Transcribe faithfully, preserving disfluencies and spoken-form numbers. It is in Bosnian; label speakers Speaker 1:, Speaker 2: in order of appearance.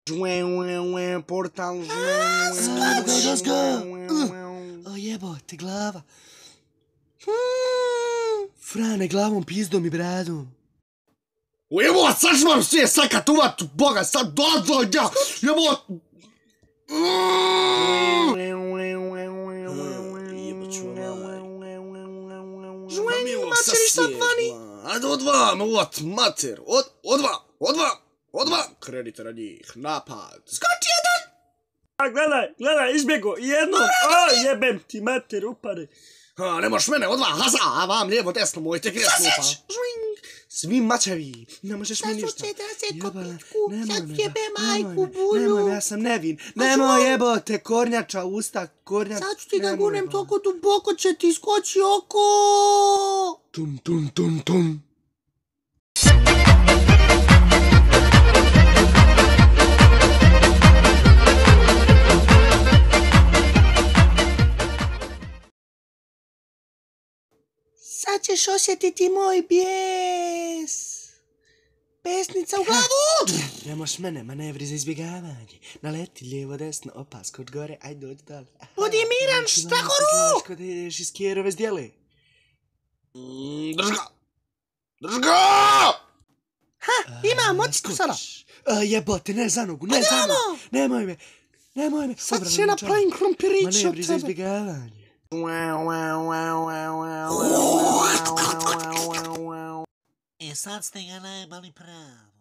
Speaker 1: Portal.
Speaker 2: O jebote, glava. Frane, glavom, pizdom i bradom.
Speaker 1: O jebot, sad ću vam sve sakat uvat u Boga, sad dozvođa, jebot.
Speaker 2: Žuenju, mater, šta vani?
Speaker 1: Ajde odvam, uvot, mater, od, odvam, odvam, odvam. Krenite na njih, napad.
Speaker 2: Skoči jedan!
Speaker 3: A gledaj, gledaj, izbjego, jednom, a jebem ti, mater, upade.
Speaker 1: A, ne možeš mene, odvam, haza, a vam lijevo, desno, mojte gdje slupa. Svi mačevi, ne možeš mi ništa.
Speaker 2: Sad ću će da se
Speaker 1: Jebala,
Speaker 2: kopičku,
Speaker 1: nemoj
Speaker 2: sad
Speaker 1: me,
Speaker 2: jebe majku,
Speaker 1: nemoj me,
Speaker 2: bulju.
Speaker 1: Nemoj me, ja sam nevin. Nemoj jebote, kornjača, usta, kornjača.
Speaker 2: Sad ću ti da
Speaker 1: Nemoj,
Speaker 2: gunem
Speaker 1: ba.
Speaker 2: toliko duboko će ti skoči oko.
Speaker 1: Tum, tum, tum, tum.
Speaker 2: Sad ćeš osjetiti moj bijes. Pesnica u glavu!
Speaker 1: Ne možeš mene, manevri za izbjegavanje. Naleti lijevo, desno, opaska od gore, ajde dođi dole.
Speaker 2: Budi miran, štrahoru!
Speaker 1: Znaš kod ideš iz Kjerove zdjele. Drž ga! Drž ga!
Speaker 2: Ha, ima, moći tu sada.
Speaker 1: Jebote, ne za nogu, ne za nogu. Nemoj me, nemoj me.
Speaker 2: Sad će napravim krompirić od
Speaker 1: Manevri za
Speaker 2: tebe.
Speaker 1: izbjegavanje.
Speaker 4: E sad ste ga najmali prav.